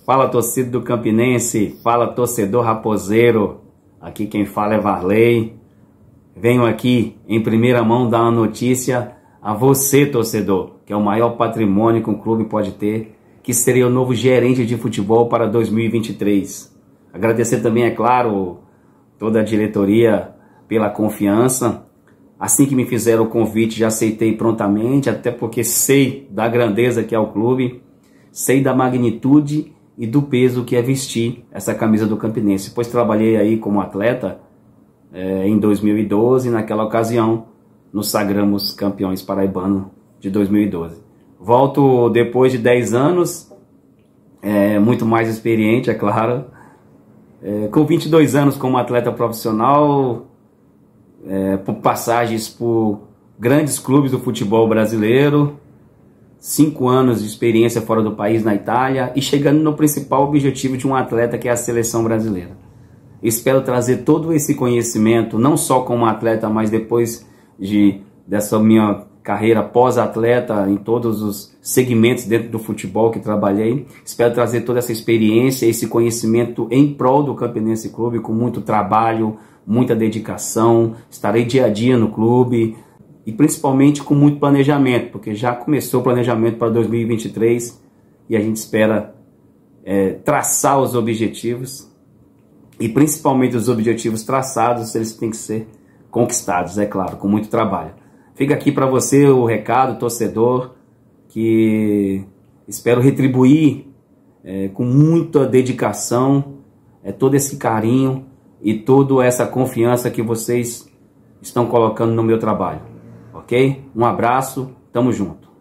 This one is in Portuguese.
Fala, torcida do Campinense, fala, torcedor raposeiro. Aqui quem fala é Varley. Venho aqui em primeira mão dar uma notícia a você, torcedor, que é o maior patrimônio que um clube pode ter, que seria o novo gerente de futebol para 2023. Agradecer também, é claro, toda a diretoria pela confiança. Assim que me fizeram o convite, já aceitei prontamente, até porque sei da grandeza que é o clube, sei da magnitude e do peso que é vestir essa camisa do Campinense, pois trabalhei aí como atleta em 2012, naquela ocasião nos sagramos campeões paraibano de 2012. Volto depois de 10 anos, muito mais experiente, é claro, com 22 anos como atleta profissional, por passagens por grandes clubes do futebol brasileiro, 5 anos de experiência fora do país, na Itália, e chegando no principal objetivo de um atleta, que é a seleção brasileira. Espero trazer todo esse conhecimento, não só como atleta, mas depois dessa minha carreira pós-atleta, em todos os segmentos dentro do futebol que trabalhei. Espero trazer toda essa experiência, esse conhecimento em prol do Campinense Clube, com muito trabalho, muita dedicação. Estarei dia a dia no clube e principalmente com muito planejamento, porque já começou o planejamento para 2023 e a gente espera traçar os objetivos, e principalmente os objetivos traçados, eles têm que ser conquistados, é claro, com muito trabalho. Fica aqui para você o recado, torcedor, que espero retribuir com muita dedicação, todo esse carinho e toda essa confiança que vocês estão colocando no meu trabalho, ok? Um abraço, tamo junto.